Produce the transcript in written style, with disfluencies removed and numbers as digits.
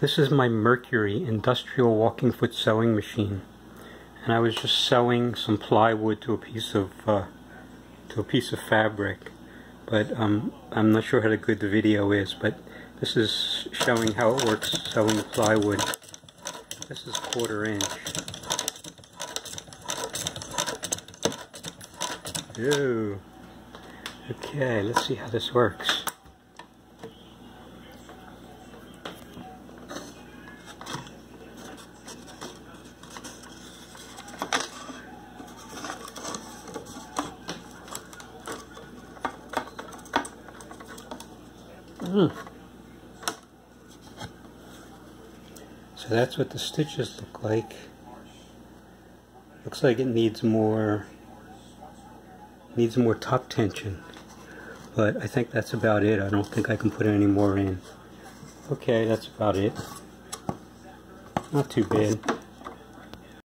This is my Mercury industrial walking foot sewing machine, and I was just sewing some plywood to a piece of fabric. But I'm not sure how good the video is, but this is showing how it works sewing plywood. This is 1/4 inch. Ooh. Okay, let's see how this works. So that's what the stitches look like. Looks like it needs more top tension, but I think that's about it. I don't think I can put any more in. Okay, that's about it. Not too bad.